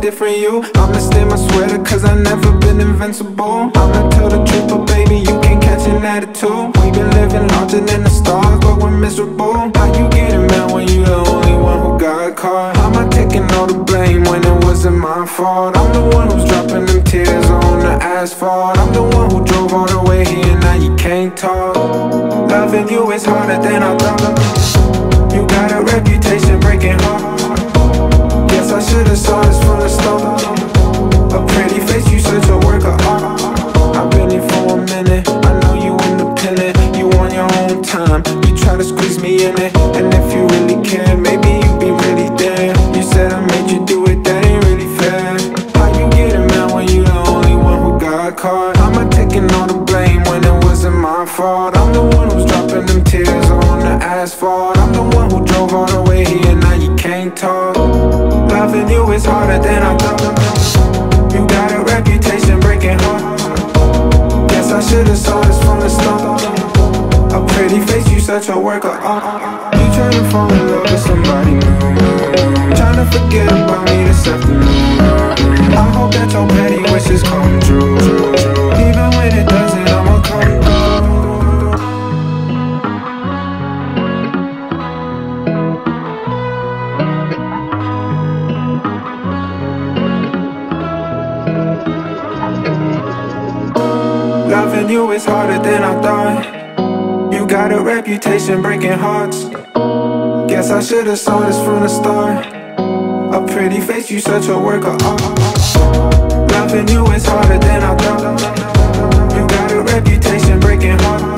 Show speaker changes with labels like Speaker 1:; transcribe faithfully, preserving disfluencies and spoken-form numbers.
Speaker 1: different you. I'ma stay my sweater cause I never been invincible. I'ma tell the truth, but baby, you can't catch an attitude. We been living larger than the stars, but we're miserable. How you getting mad when you the only one who got caught? How am I taking all the blame when it wasn't my fault? I'm the one who's dropping them tears on the asphalt. I'm the one who drove all the way here, now you can't talk. Loving you is harder than I thought. You got a reputation breaking heart. Guess I should've saw this from the start. A pretty face, you such a work of art. I've been here for a minute, I know you independent. You on your own time, you try to squeeze me in it. And if you really care, maybe you be really there. You said I made you do it, that ain't really fair. How you getting mad when you the only one who got caught? How am I taking all the blame when it wasn't my fault? I'm the one who's dropping them tears on the asphalt. I'm the one who drove all the way here, now you can't talk. Loving you is harder than I thought. You got a reputation breaking heart. Guess I should've saw this from the start. A pretty face, you such a work of art. You tryna fall in love with somebody new, tryna forget about me this afternoon. I hope that your petty wishes come true. Even when it doesn't, I'ma come through. Loving you is harder than I thought. You got a reputation breaking hearts. Guess I should've saw this from the start. A pretty face, you such a work of art. Loving you is harder than I thought. You got a reputation breaking hearts.